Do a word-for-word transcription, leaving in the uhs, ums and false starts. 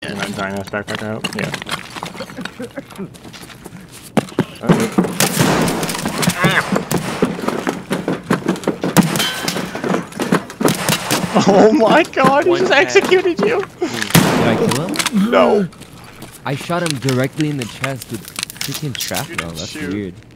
And that giant ass backpack out? Yeah. Oh my god, he just executed you! Did I kill him? No. I shot him directly in the chest with freaking shrapnel. That's Shoot. weird.